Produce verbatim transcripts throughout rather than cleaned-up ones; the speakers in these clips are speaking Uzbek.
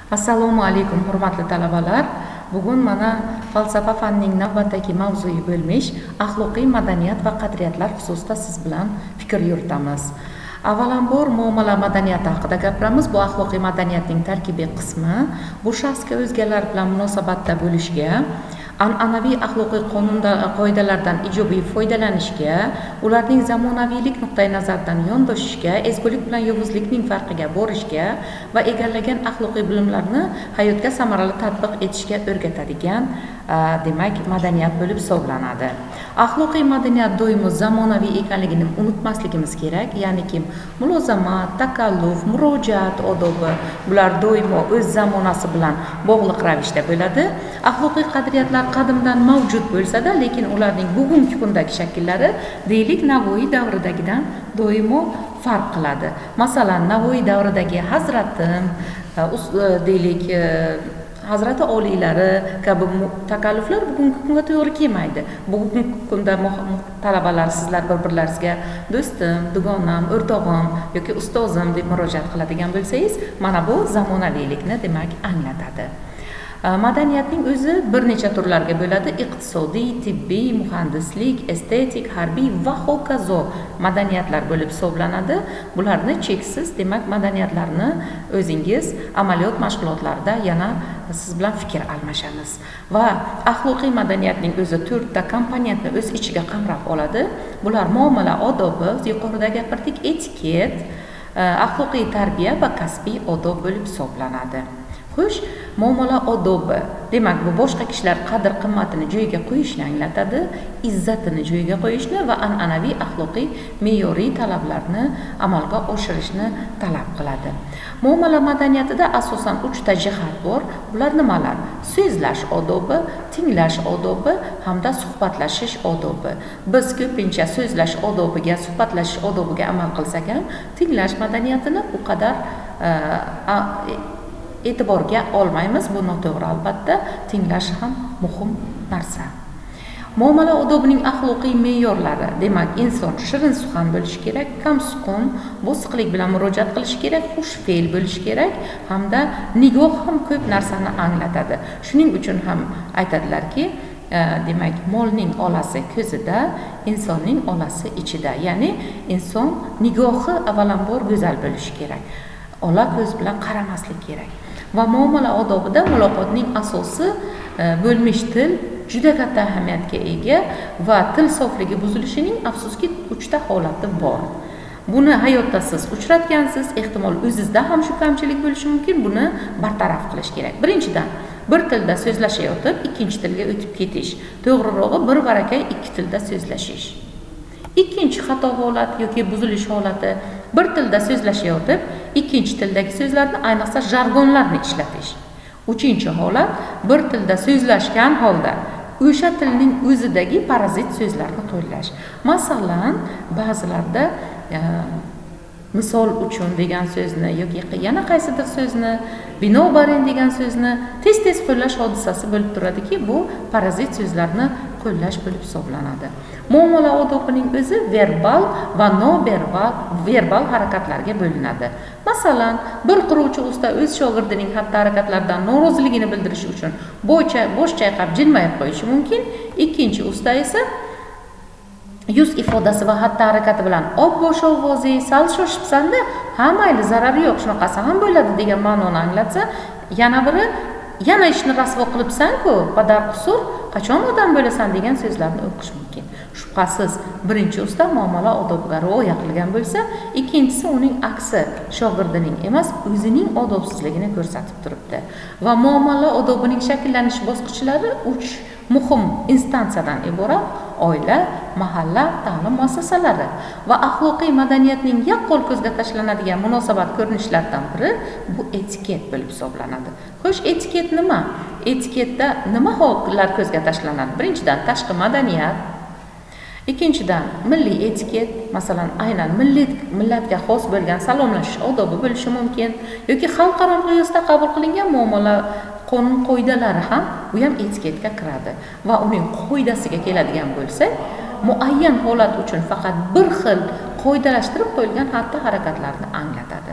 Assalomu alaykum hurmatli talabalar. Bugun mana falsafa fanining navbatdagi mavzui bo'lmish axloqiy madaniyat va qadriyatlar xususida siz bilan fikr yuritamiz. Avvalambor muomala madaniyati haqida gapiramiz. Bu axloqiy madaniyatning tarkibiy qismi. Bu shaxsga o'zgalar bilan munosabatda bo'lishga, an'anaviy axloqiy qonun qoidalardan ijobiy foydalanishga, ularning zamonaviylik nuqtai nazaridan yondoshishga, ezgulik bilan yovuzlikning farqiga borishga va egallagan axloqiy bilimlarni hayotga samarali tatbiq etishga o'rgatadigan demak madaniyat bo'lib hisoblanadi. Axloqiy madaniyat doimo zamonaviy ekanligini unutmasligimiz kerak. Ya'niki mulozamat, takalluf, murojaat odobi bular doimo o'z zamonasi bilan bog'liq ravishda bo'ladi. Axloqiy qadriyatlar qadimdan mavjud bo'lsa-da, lekin ularning bugungi kundagi shakllari deylik Navoiy davridagidan doimo farq qiladi. Masalan, Navoiy davridagi Hazratim, deylik Hazrati oliylari kabi takalluflar bugungi kunga to'g'ri kelmaydi. Bugungi kunda talabalar sizlar bir-birlaringizga do'stim, dugonam, o'rtog'im yoki ustozim deb murojaat qiladigan bo'lsangiz, mana bu zamonaviylikni demak anglatadi. Madaniyatning o'zi bir necha turlarga bo'ladi. Iqtisodiy, tibbiy, muhandislik, estetik, harbiy va hokazo madaniyatlar bo'lib hisoblanadi. Bularni cheksiz demak madaniyatlarni o'zingiz amaliyot mashg'ulotlarida yana siz bilan fikr almashamiz. Va axloqiy madaniyatning o'zi to'rtta komponentni o'z ichiga qamrab oladi. Bular muomala odobi, yuqorida gapirdik, etiket, axloqiy tarbiya va kasbiy odob bo'lib hisoblanadi. Xo'sh, muomala odobi, demak bu boshqa kishilar qadr-qimmatini joyiga qo'yishni anglatadi, izzatini joyiga qo'yishni va an'anaviy axloqiy me'yoriy talablarni amalga oshirishni talab qiladi. Muomala madaniyatida asosan uchta jihat bor. Bular nimalar? So'zlash odobi, tinglash odobi hamda suhbatlashish odobi. Biz ko'pincha so'zlash odobiga, suhbatlashish odobiga amal qilsak ham, tinglash madaniyatini u qadar e'tiborga olmaymiz. Bu noto'g'ri albatta. Tinglash ham muhim narsa. Muomala odobining axloqiy me'yorlari, demak, inson shirin suxan bo'lishi kerak, kamsuqum, bosiqlik bilan murojaat qilishi kerak, xushfe'l bo'lishi kerak hamda nigoh ham ko'p narsani anglatadi. Shuning uchun ham aytadilarki, demak, molning olasi ko'zida, insonning olasi ichida. Ya'ni inson nigohi avvalambor go'zal bo'lishi kerak. Ola ko'z bilan qaramaslik kerak. Va muomala odobida muloqotning asosi bo'lmish til juda katta ahamiyatga ega va til sofligi buzilishining afsuski uchta holati bor. Buni hayotda siz uchratgansiz, ehtimol o'zingizda ham shu kamchilik bo'lishi mumkin. Buni bartaraf qilish kerak. Birinchidan, bir tilda so'zlashayotib, ikkinchi tilga o'tib ketish. To'g'rirog'i bir barakay ikki tilda so'zlashish. Ikkinchi xato holat yoki buzilish holati, bir tilda so'zlashayotib, ikkinchi tildagi so'zlarni, ayniqsa jargonlarni ishlatish. Uchinchi holat, bir tilda so'zlashgan holda o'sha tilning o'zidagi parazit so'zlarni qo'llash. Masalan, ba'zilarda misol uchun degan so'zni yoki yana qaysidir so'zni, binobarin degan so'zni tez-tez qo'llash hodisasi bo'lib turadiki, bu parazit so'zlarni qo'llash bo'lib hisoblanadi. Muomala odobining o'zi verbal va noverbal verbal harakatlarga bo'linadi. Masalan, bir quruvchi usta o'z shogirdining xatti-harakatlaridan noroziligini bildirish uchun bo'ycha bosh chayqab jilmayib qo'yishi mumkin. Ikkinchi usta esa yuz ifodasi va xatti-harakati bilan "Obbo shovozi, sal shoshibsan-da, ha mayli, zarari yo'q, shunaqasi ham bo'ladi" degan ma'noni anglatsa, yana biri "Yana ishni rasvo qilibsan-ku, padar qusur, qachon odam bo'lasan" degan so'zlarni o'qish mumkin. Shubhasiz, birinchi usta muomala odobiga rioya qilgan bo'lsa, ikkinchisi uning aksi, shogirdining emas, o'zining odobsizligini ko'rsatib turibdi. Va muomala odobining shakllanish bosqichlari uch muhim instansiyadan iborat: oila, mahalla, ta'lim muassasalari. Va axloqiy madaniyatning yaqqol ko'zga tashlanadigan munosabat ko'rinishlaridan biri bu etiket bo'lib hisoblanadi. Xo'sh, etiket nima? Etiketda nima holatlar ko'zga tashlanadi? Birinchidan, tashqi madaniyat. Ikkinchidan, milliy etiket, masalan, aynan millat millatga xos bo'lgan salomlashish odobi bo'lishi mumkin yoki xalqaro miqyosda qabul qilingan muomala qonun qoidalari ham bu ham etiketga kiradi. Va uning qoidasiga keladigan bo'lsak, muayyan holat uchun faqat bir xil qoidalashtirib qo'yilgan xatti harakatlarni anglatadi.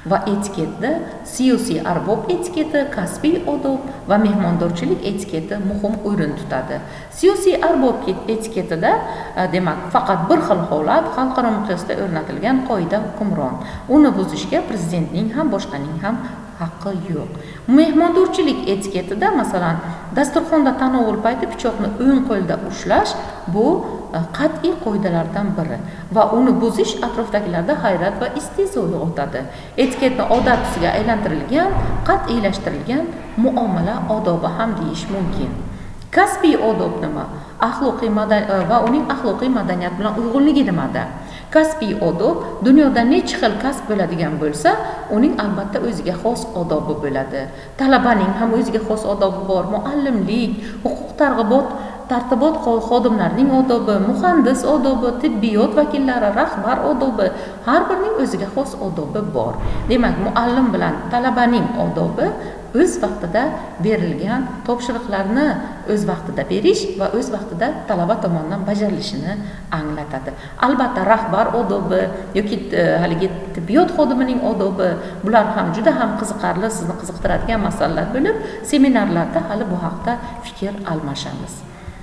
va etiketda siyosiy arbob etiketi, kasbiy odob va mehmondorchilik etiketi muhim o'rin tutadi. Siyosiy arbob etiketida demak faqat bir xil holat xalqaro miqyosda o'rnatilgan qoida hukmron. Uni buzishga prezidentning ham boshqaning ham haqqi yo'q. Mehmondorchilik etiketida masalan dasturxonda tanovul payti pichoqni o'ng qo'lda ushlash bu qat'iy qoidalardan biri va uni buzish atrofdagilarda hayrat va istehzo uyg'otadi. Etiketni odat tusiga aylantirilgan, qat'iylashtirilgan muomala odobi ham deyish mumkin. Kasbiy odob nima? Axloqiy madaniyat va uning axloqiy madaniyat bilan uyg'unligi nimada? Kasbiy odob dunyoda necha xil kasb bo'ladigan bo'lsa, uning albatta o'ziga xos odobi bo'ladi. Talabaning ham o'ziga xos odobi bor, muallimlik, huquq targ'ibot tartibot xodimlarining odobi, muhandis odobi, tibbiyot vakillari, rahbar odobi, har birining o'ziga xos odobi bor. Demak, muallim bilan talabaning odobi o'z vaqtida berilgan topshiriqlarni o'z vaqtida berish va o'z vaqtida talaba tomonidan bajarilishini anglatadi. Albatta, rahbar odobi yoki haligi tibbiyot xodimining odobi, bular ham juda ham qiziqarli, sizni qiziqtiradigan masalalar bo'lib, seminarlarda hali bu haqda fikr almashamiz.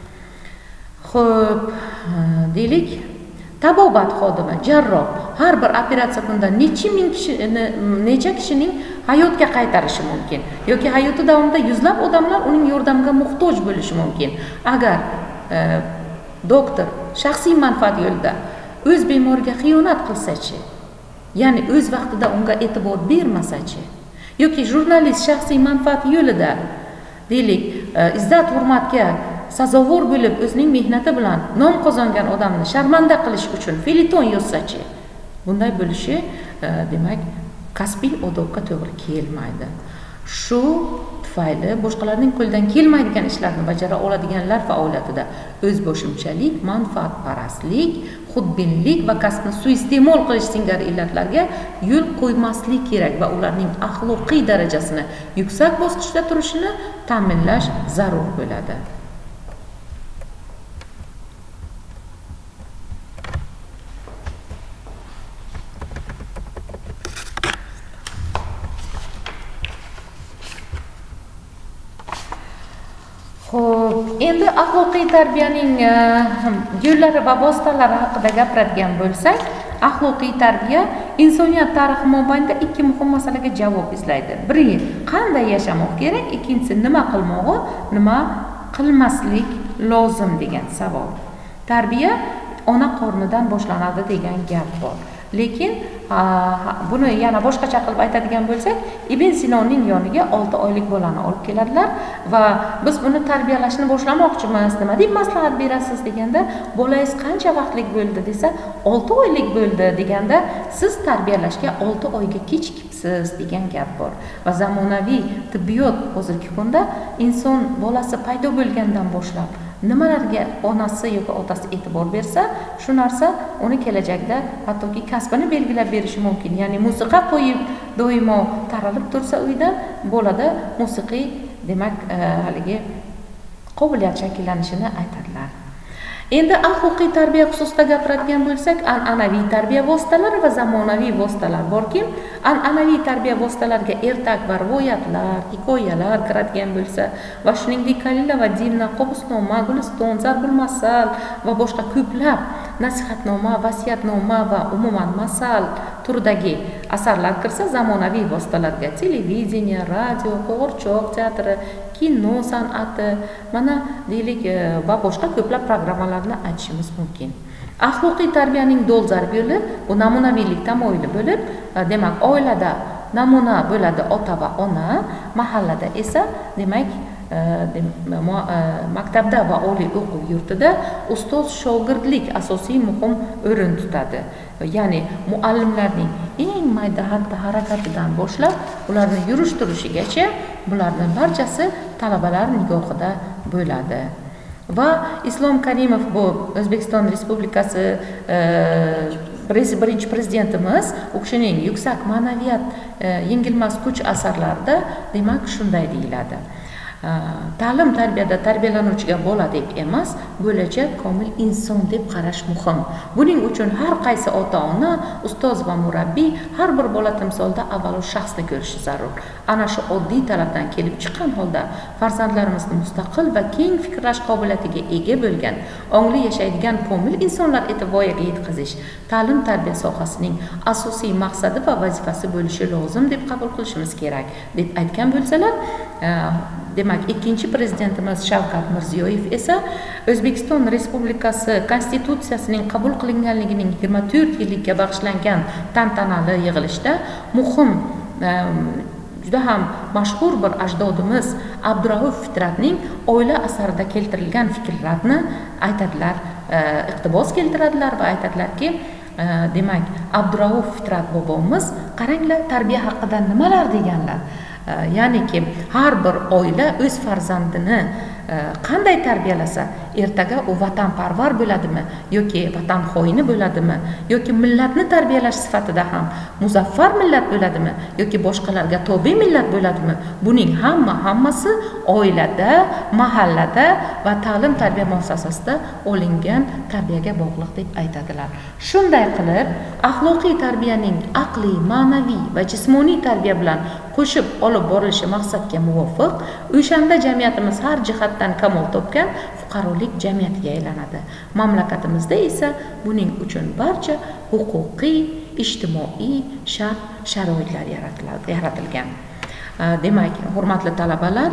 Xo'p, deylik, tabobat xodimi, jarroh har bir operatsiya kunida necha ming kishini, necha kishining hayotga qaytarishi mumkin yoki hayoti davomida yuzlab odamlar uning yordamiga muhtoj bo'lishi mumkin. Agar e, doktor shaxsiy manfaat yo'lida o'z bemoriga xiyonat qilsa-chi, ya'ni o'z vaqtida unga e'tibor bermasa-chi, yoki jurnalist shaxsiy manfaat yo'lida deylik, e, izzat hurmatga sazovor bo'lib o'zining mehnati bilan nom qozongan odamni sharmanda qilish uchun feliton yozsa-chi, bunday bo'lishi e, demak kasbiy odobga to'g'ri kelmaydi. Shu tufayli boshqalarning qo'lidan kelmaydigan ishlarni bajara oladiganlar faoliyatida o'zboshimchalik, manfaatparastlik, xudbinlik va kasbni suiiste'mol qilish singari illatlarga yo'l qo'ymaslik kerak va ularning axloqiy darajasini yuksak bosqichda turishini ta'minlash zarur bo'ladi. Xo'p, endi axloqiy tarbiyaning yo'llari va vositalari haqida gapiradigan bo'lsak, axloqiy tarbiya insoniyat tarixi mobaynida ikki muhim masalaga javob izlaydi. Biri qanday yashamoq kerak, ikkinchisi nima qilmog'i, nima qilmaslik lozim degan savol. Tarbiya ona qornidan boshlanadi degan gap bor. Lekin buni yana boshqacha qilib aytadigan bo'lsak, Ibn Sinoning yoniga olti oylik bolani olib keladilar va biz buni tarbiyalashni boshlamoqchimiz, nima deb maslahat berasiz deganda, bolangiz qancha vaqtlik bo'ldi desa, olti oylik bo'ldi deganda, siz tarbiyalashga olti oyga kechikibsiz degan gap bor. Va zamonaviy tibbiyot hozirgi kunda inson bolasi paydo bo'lgandan boshlab nimalarga onasi yoki otasi e'tibor bersa, shu narsa uni kelajakda hattoki kasbini belgilab berishi mumkin. Ya'ni musiqa qo'yib doimo taralib tursa uyda, bolada musiqiy demak haligi qobiliyat shakllanishini aytadilar. Endi axloqiy tarbiya xususida gapiradigan bo'lsak, an'anaviy tarbiya vositalari va zamonaviy vositalar borki, an'anaviy tarbiya vositalariga ertak va rivoyatlar, hikoyalar kiradigan bo'lsa va shuningdek Kalila va Dimna, Qobusnoma, Guliston, Zarbul Masal va boshqa ko'plab nasihatnoma, vasiyatnoma va umuman masal turidagi asarlar kirsa, zamonaviy vositalarga televideniya, radio, qo'g'irchoq teatri, kino san'ati, mana deylik va boshqa ko'plab programmalarni aytishimiz mumkin. Axloqiy tarbiyaning dolzarb yo'li bu namunaviylik tamoyili bo'lib, demak oilada namuna bo'ladi ota va ona, mahallada esa demak maktabda va oliy o'quv yurtida ustoz shogirdlik asosiy muhim o'rin tutadi. Ya'ni muallimlarning eng mayda harakatidan boshlab ularni yurish turishigacha bularning barchasi talabalar nigohida bo'ladi. Va Islom Karimov bu O'zbekiston Respublikasi birinchi prezidentimiz, u kishining yuksak ma'naviyat, yengilmas kuch asarlarida demak shunday deyiladi. ta'lim tarbiyada tarbiyalanuvchiga bola deb emas, bo'lajak komil inson deb qarash muhim. Buning uchun har qaysi ota-ona, ustoz va murabbiy har bir bola timsolda avvalo shaxsni ko'rishi zarur. Ana shu oddiy talabdan kelib chiqqan holda farzandlarimizni mustaqil va keng fikrlash qobiliyatiga ega bo'lgan, ongli yashaydigan komil insonlar etib voyaga yetkazish ta'lim tarbiya sohasining asosiy maqsadi va vazifasi bo'lishi lozim deb qabul qilishimiz kerak deb aytgan bo'lsalar, demak ikkinchi prezidentimiz Shavkat Mirziyoyev esa O'zbekiston Respublikasi Konstitutsiyasining qabul qilinganligining yigirma to'rt yillikka bag'ishlangan tantanali yig'ilishda muhim, juda ham mashhur bir ajdodimiz Abdurauf Fitratning oila asarida keltirilgan fikrlarni aytadilar, iqtibos keltiradilar va aytadilarki, demak Abdurauf Fitrat bobomiz qaranglar tarbiya haqida nimalar deganlar. Ya'niki har bir oila o'z farzandini qanday tarbiyalasa, ertaga u vatanparvar bo'ladimi yoki vatan xoini bo'ladimi, yoki millatni tarbiyalash sifatida ham muzaffar millat bo'ladimi yoki boshqalarga tobe millat bo'ladimi, buning hamma hammasi oilada, mahallada va ta'lim tarbiya muassasasida olingan tarbiyaga bog'liq deb aytadilar. Shunday qilib, axloqiy tarbiyaning aqliy, ma'naviy va jismoniy tarbiya bilan qo'shib olib borilishi maqsadga muvofiq, o'shanda jamiyatimiz har jihatdan kamol topgan fuqarolik jamiyatiga aylanadi. Mamlakatimizda esa buning uchun barcha huquqiy, ijtimoiy shart sharoitlar yaratilgan. Demak, hurmatli talabalar,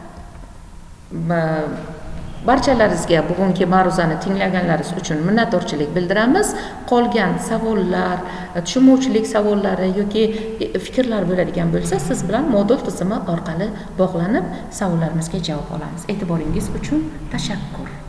barchalaringizga bugungi ma'ruzani tinglaganlaringiz uchun minnatdorchilik bildiramiz. Qolgan savollar, tushunmovchilik savollari yoki fikrlar bo'ladigan bo'lsa, siz bilan modul tizimi orqali bog'lanib savollarimizga javob olamiz. E'tiboringiz uchun tashakkur.